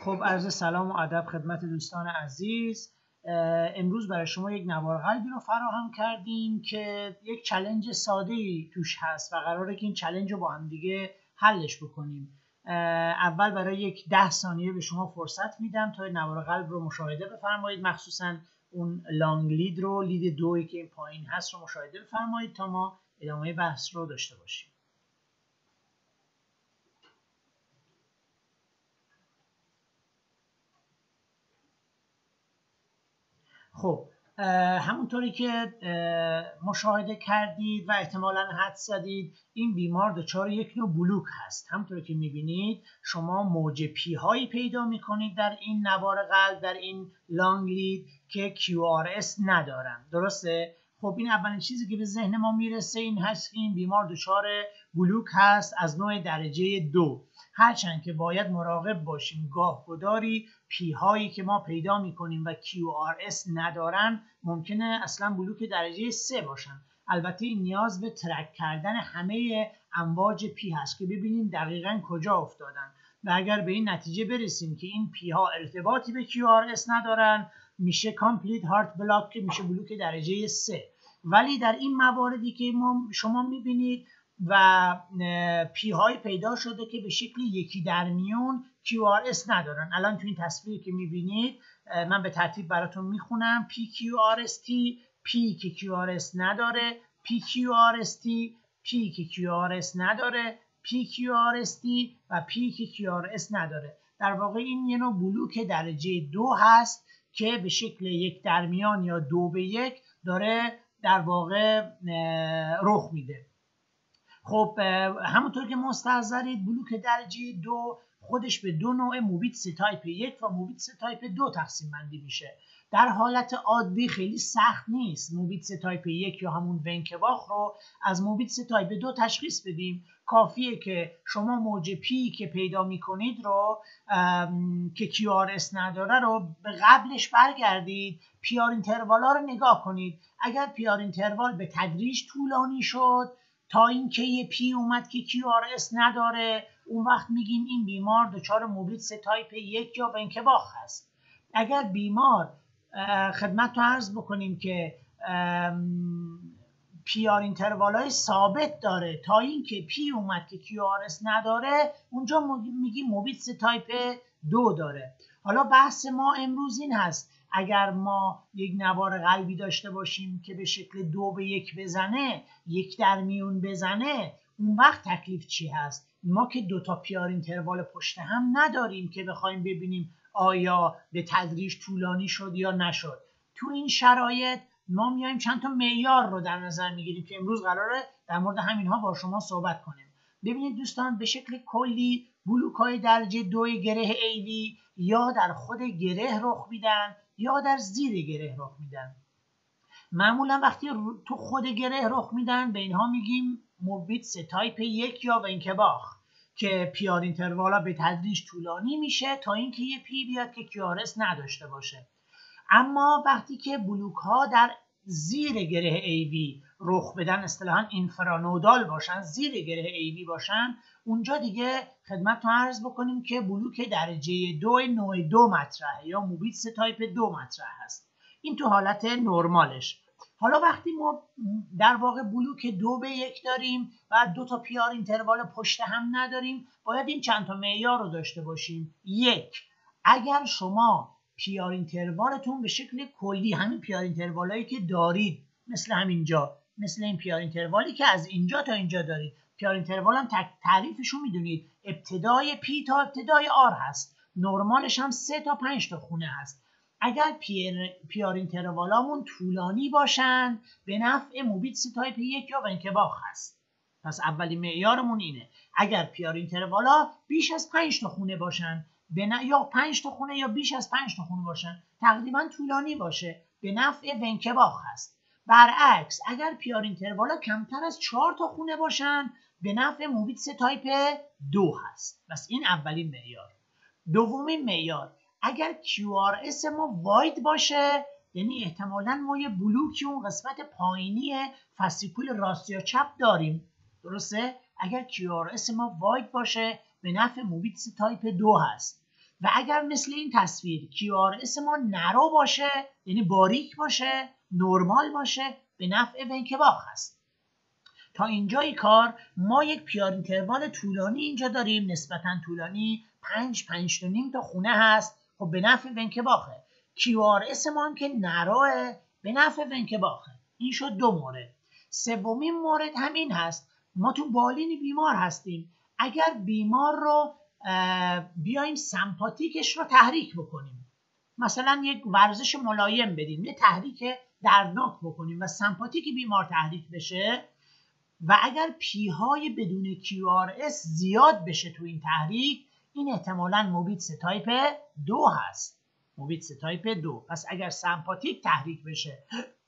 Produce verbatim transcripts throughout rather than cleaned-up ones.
خب عرض سلام و ادب خدمت دوستان عزیز. امروز برای شما یک نوار قلبی رو فراهم کردیم که یک چالش ساده‌ای توش هست و قراره که این چالش رو با هم دیگه حلش بکنیم. اول برای یک ده ثانیه به شما فرصت میدم تا نوار قلب رو مشاهده بفرمایید، مخصوصا اون لانگ لید رو، لید دویی که این پایین هست رو مشاهده بفرمایید تا ما ادامه بحث رو داشته باشیم. خب همونطوری که مشاهده کردید و احتمالاً حدس زدید، این بیمار دچار یک نوع بلوک هست. همونطوری که میبینید شما موج پی هایی پیدا میکنید در این نوار قلب، در این لانگ لید که کیو آر اس ندارن، درسته؟ خب این اولین چیزی که به ذهن ما میرسه این هست که این بیمار دچار بلوک هست از نوع درجه دو. هرچند که باید مراقب باشیم، گاه گداری پی هایی که ما پیدا میکنیم و کیو آر اس ندارن ممکنه اصلا بلوک درجه سه باشن. البته این نیاز به ترک کردن همه امواج پی هست که ببینیم دقیقاً کجا افتادن و اگر به این نتیجه برسیم که این پی ها ارتباطی به کیو آر اس ندارن میشه کامپلیت هارت بلاک که میشه بلوک درجه سه. ولی در این مواردی که ما شما میبینید و پی های پیدا شده که به شکل یکی در میون کیو آر اس ندارن. الان تو این تصویری که میبینید من به ترتیب براتون میخونم: پی کیو آر اس تی، P که کیو آر اس نداره، پی کیو آر اس تی، P که کیو آر اس نداره، پی کیو آر اس تی و P که کیو آر اس نداره. در واقع این یه نوع بلوک درجه دو هست که به شکل یک در میان یا دو به یک داره در واقع رخ میده. خب همونطور که مستحضرید بلوک درجه دو خودش به دو نوع موبیتس تایپ یک و موبیتس تایپ دو تقسیم بندی میشه. در حالت عادی خیلی سخت نیست موبیتس تایپ یک یا همون ونکباخ رو از موبیتس تایپ دو تشخیص بدیم. کافیه که شما موج پی که پیدا میکنید رو که کیو آر اس نداره رو به قبلش برگردید، پیار اینتروالا رو نگاه کنید. اگر پیار اینتروال به تدریج طولانی شد تا اینکه یه پی اومد که کیو آر اس نداره، اون وقت میگیم این بیمار دچار موبیتس تایپ یک یا ونکباخ هست. اگر بیمار خدمت رو عرض بکنیم که پی آر اینتروال های ثابت داره تا اینکه پی اومد که کیو آر اس نداره، اونجا میگیم موبیتس تایپ دو داره. حالا بحث ما امروز این هست اگر ما یک نوار قلبی داشته باشیم که به شکل دو به یک بزنه، یک در میون بزنه، اون وقت تکلیف چی هست؟ ما که دوتا پیار اینتروال پشت هم نداریم که بخوایم ببینیم آیا به تدریج طولانی شد یا نشد. تو این شرایط ما میایم چند تا معیار رو در نظر میگیریم که امروز قراره در مورد همینها با شما صحبت کنیم. ببینید دوستان، به شکل کلی بلوک های درجه دو گره ای وی یا در خود گره رخ میدن یا در زیر گره رخ میدن. معمولا وقتی تو خود گره رخ میدن به اینها میگیم موبیتس تایپ یک یا ونکباخ که پیار اینتروالا به تدریج طولانی میشه تا اینکه یه پی بیاد که کیو آر اس نداشته باشه. اما وقتی که بلوک ها در زیر گره ای وی رخ بدن، اصطلاحاً اینفرانودال باشن، زیر گره ای وی باشن، اونجا دیگه خدمتتون عرض بکنیم که بلوک درجه دو نوع دو مطرحه یا موبیتس تایپ دو مطرح هست. این تو حالت نرمالش. حالا وقتی ما در واقع بلوک دو به یک داریم و دو تا پیار اینتروال پشت هم نداریم، باید این چند تا معیار رو داشته باشیم. یک، اگر شما پیار اینتروالتون به شکل کلی همین پیار اینتروالایی که دارید، مثل همینجا، مثل این پیار اینتروالی که از اینجا تا اینجا دارید، پیار اینتروال هم تعریفشو میدونید، ابتدای پی تا ابتدای آر هست، نرمالش هم سه تا پنج تا خونه هست. اگر پیار اینتروالامون طولانی باشن به نفع موبیتس تایپ یک یا ونکباخ هست. پس اولی معیارمون اینه، اگر پیار اینتروالا بیش از پنج تا خونه باشن یا پنج تا خونه یا بیش از پنج تا خونه باشن، تقریبا طولانی باشه، به نفع ونکباخ هست. برعکس اگر پیار اینتروالا کمتر از چهار تا خونه باشن به نفع موبیتس تایپ دو هست. پس این اولین معیار. دومین معیار، اگر کیو آر اس ما واید باشه، یعنی احتمالاً ما یه بلوکی اون قسمت پایینی فاسیکول راست یا چپ داریم، درسته؟ اگر کیو آر اس ما واید باشه به نفع موبیتس تایپ دو هست. و اگر مثل این تصویر کیو آر اس ما نرو باشه، یعنی باریک باشه، نرمال باشه، به نفع ونکباخ هست. تا اینجای کار ما یک پیار اینتروال طولانی اینجا داریم، نسبتاً طولانی، پنج پنج تا نیم تا خونه هست. خب به نفع ونکباخه. کیو آر اس ما هم که نروه، به نفع ونکباخه. این شد دو مورد. سومین مورد همین هست، ما تو بالین بیمار هستیم. اگر بیمار رو بیایم سمپاتیکش رو تحریک بکنیم، مثلا یک ورزش ملایم بدیم، یه تحریک دردناک بکنیم و سمپاتیک بیمار تحریک بشه و اگر پی های بدون کیو آر اس زیاد بشه تو این تحریک، این احتمالاً موبیتس تایپ دو هست. موبیتس تایپ دو. پس اگر سمپاتیک تحریک بشه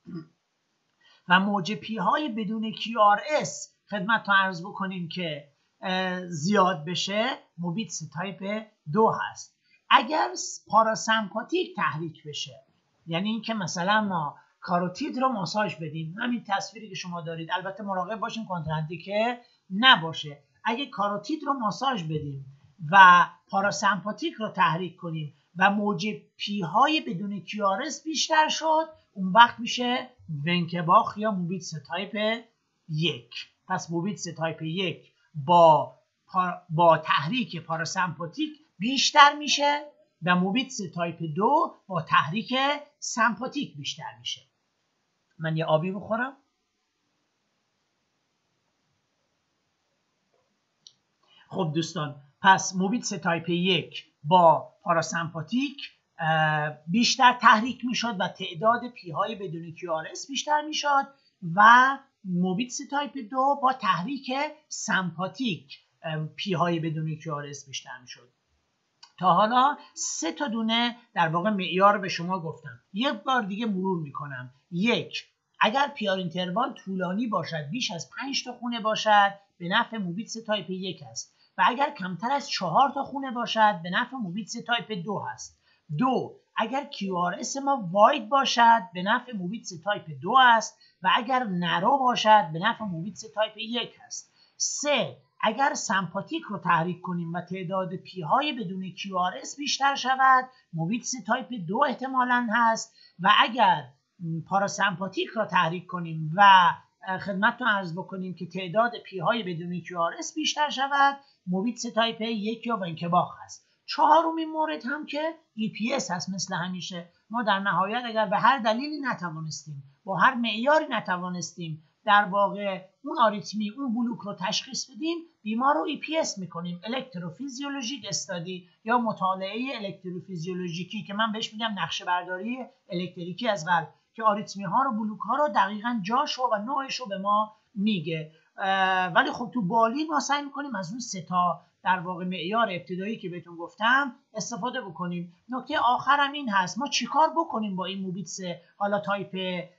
و موج پی های بدون کیو آر اس خدمت تو عرض بکنیم که زیاد بشه، موبیتس تایپ دو هست. اگر پاراسمپاتیک تحریک بشه، یعنی اینکه مثلا ما کاروتید رو ماساژ بدیم، همین تصویری که شما دارید، البته مراقب باشیم کنتراندیکه نباشه. اگه کاروتید رو ماساژ بدیم و پاراسمپاتیک رو تحریک کنیم و موج پی های بدون کیو آر اس بیشتر شد، اون وقت میشه ونکباخ یا موبیتس تایپ یک. پس موبیتس تایپ یک با با تحریک پاراسمپاتیک بیشتر میشه و موبیتس تایپ دو با تحریک سمپاتیک بیشتر میشه. من یه آبی بخورم. خب دوستان، پس موبیتس تایپ یک با پاراسمپاتیک بیشتر تحریک میشد و تعداد پی های بدون کیو آر اس بیشتر میشد و موبیتس تایپ دو با تحریک سمپاتیک پی های بدون کیو آر اس بیشتر میشد. تا حالا سه تا دونه در واقع معیار به شما گفتم. یک بار دیگه مرور میکنم. یک، اگر پیار اینتروال طولانی باشد، بیش از پنج تا خونه باشد، به نفع موبیتس تایپ یک است و اگر کمتر از چهار تا خونه باشد، به نفع موبیتس تایپ دو هست. دو، اگر کیو آر اس ما واید باشد، به نفع موبیتس تایپ دو است و اگر نرو باشد، به نفع موبیتس تایپ یک است. سه، اگر سمپاتیک رو تحریک کنیم و تعداد پی های بدون کیو آر اس بیشتر شود، موبیتس تایپ دو احتمالاً هست و اگر پاراسمپاتیک رو تحریک کنیم و خدمتتون عرض بکنیم که تعداد پی های بدون کیو آر اس بیشتر شود، موبیتس تایپ یک یا ونکباخ هست. چهارمین مورد هم که ای پی اس هست. مثل همیشه ما در نهایت اگر به هر دلیلی نتوانستیم، با هر معیاری نتوانستیم در واقع اون آریتمی، اون بلوک رو تشخیص بدیم، بیمار رو ای پی اس میکنیم، الکتروفیزیولوژیک استادی یا مطالعه الکتروفیزیولوژیکی که من بهش میگم نقشه برداری الکتریکی از قلب، که آریتمی ها رو، بلوک ها رو دقیقاً جاشو و نوعش رو به ما میگه. ولی خب تو بالی ما سعی میکنیم از اون سه تا در واقع معیار ابتدایی که بهتون گفتم استفاده بکنیم. نکته آخرم این هست، ما چیکار بکنیم با این موبیتس حالا تایپ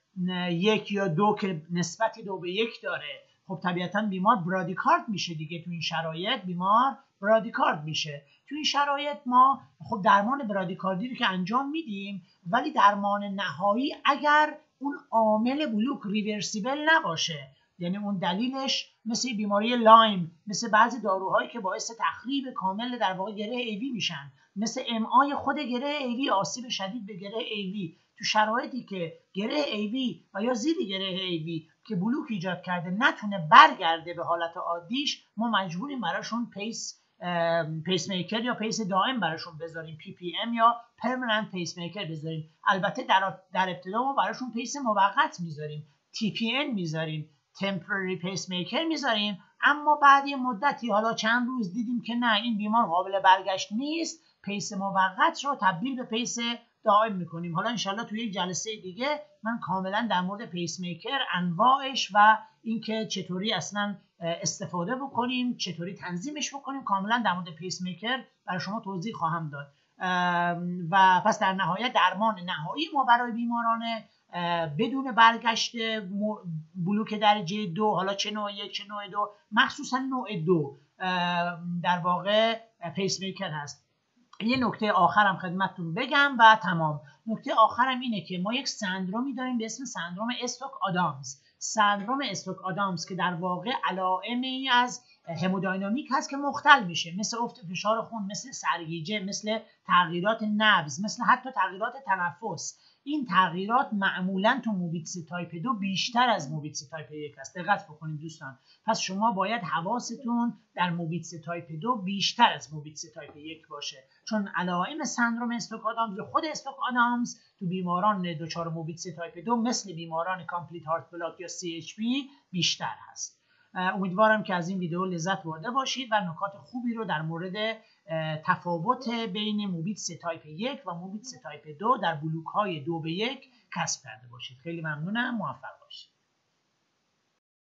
یک یا دو که نسبتی دو به یک داره؟ خب طبیعتا بیمار برادیکارد میشه دیگه. تو این شرایط بیمار برادیکارد میشه. تو این شرایط ما خب درمان برادیکاردی رو که انجام میدیم، ولی درمان نهایی اگر اون عامل بلوک ریورسیبل نباشه، یعنی اون دلیلش مثل بیماری لایم، مثل بعضی داروهایی که باعث تخریب کامل در واقع گره ایوی میشن، مثل ام آی خود گره ایوی، آسیب شدید به گره ایوی، تو شرایطی که گره ایوی و یا زیر گره ایوی که بلوک ایجاد کرده نتونه برگرده به حالت عادیش، ما مجبوریم براشون پیس پیس میکر یا پیس دائم براشون بذاریم، پی پی ام یا پرمننت پیس میکر بذاریم. البته در در ابتدا ما براشون پیس موقت میذاریم، تی پی ان میذاریم، تمپرری پیس میکر میذاریم، اما بعد یه مدتی، حالا چند روز، دیدیم که نه، این بیمار قابل برگشت نیست، پیس موقت رو تبدیل به پیس دائم میکنیم. حالا انشالله توی یک جلسه دیگه من کاملا در مورد پیس میکر، انواعش و اینکه چطوری اصلا استفاده بکنیم، چطوری تنظیمش بکنیم، کاملا در مورد پیس میکر برای شما توضیح خواهم داد. و پس در نهایت درمان نهایی ما برای بیماران بدون برگشت بلوک درجه دو، حالا چه نوع یک چه نوع دو، مخصوصا نوع دو، در واقع پیس میکر هست. یه نکته آخرم خدمتتون بگم و تمام. نکته آخرم اینه که ما یک سندرومی داریم به اسم سندروم استوک آدامز. سندروم استوک آدامز که در واقع علائمی از همودینامیک هست که مختل میشه، مثل افت فشار خون، مثل سرگیجه، مثل تغییرات نبض، مثل حتی تغییرات تنفس. این تغییرات معمولا تو موبیتس تایپ دو بیشتر از موبیتس تایپ یک است. دقت بکنید دوستان. پس شما باید حواستون در موبیتس تایپ دو بیشتر از موبیتس تایپ یک باشه، چون علائم سندروم استوک آدامز یا خود استوک آدامز تو بیماران دچار موبیتس تایپ دو مثل بیماران کامپلیت هارت بلاک یا سی اچ پی بیشتر هست. امیدوارم که از این ویدیو لذت برده باشید و نکات خوبی رو در مورد تفاوت بین موبیتس تایپ یک و موبیتس تایپ دو در بلوک های دو به یک کسب کرده باشید. خیلی ممنونم، موفق باشید.